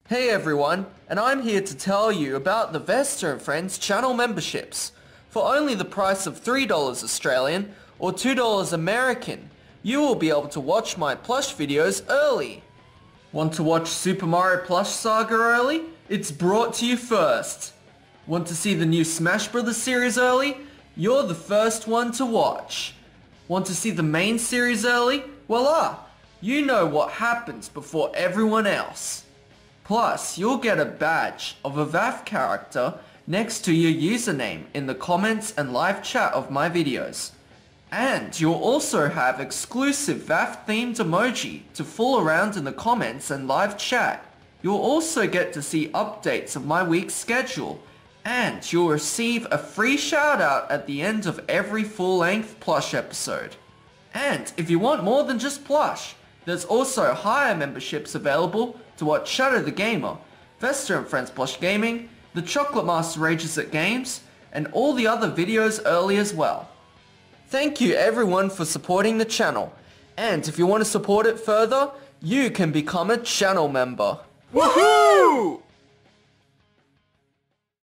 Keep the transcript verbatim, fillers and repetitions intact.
Hey everyone, and I'm here to tell you about the Vesta and Friends channel memberships. For only the price of three dollars Australian or two dollars American, you will be able to watch my plush videos early. Want to watch Super Mario Plush Saga early? It's brought to you first. Want to see the new Smash Brothers series early? You're the first one to watch. Want to see the main series early? Voila! You know what happens before everyone else. Plus, you'll get a badge of a V A F character next to your username in the comments and live chat of my videos. And you'll also have exclusive V A F themed emoji to fool around in the comments and live chat. You'll also get to see updates of my week's schedule. And you'll receive a free shout out at the end of every full-length plush episode. And if you want more than just plush, there's also higher memberships available to watch Shadow the Gamer, Vesta and Friends Plush Gaming, The Chocolate Master Rages at Games, and all the other videos early as well. Thank you everyone for supporting the channel, and if you want to support it further, you can become a channel member. Woohoo!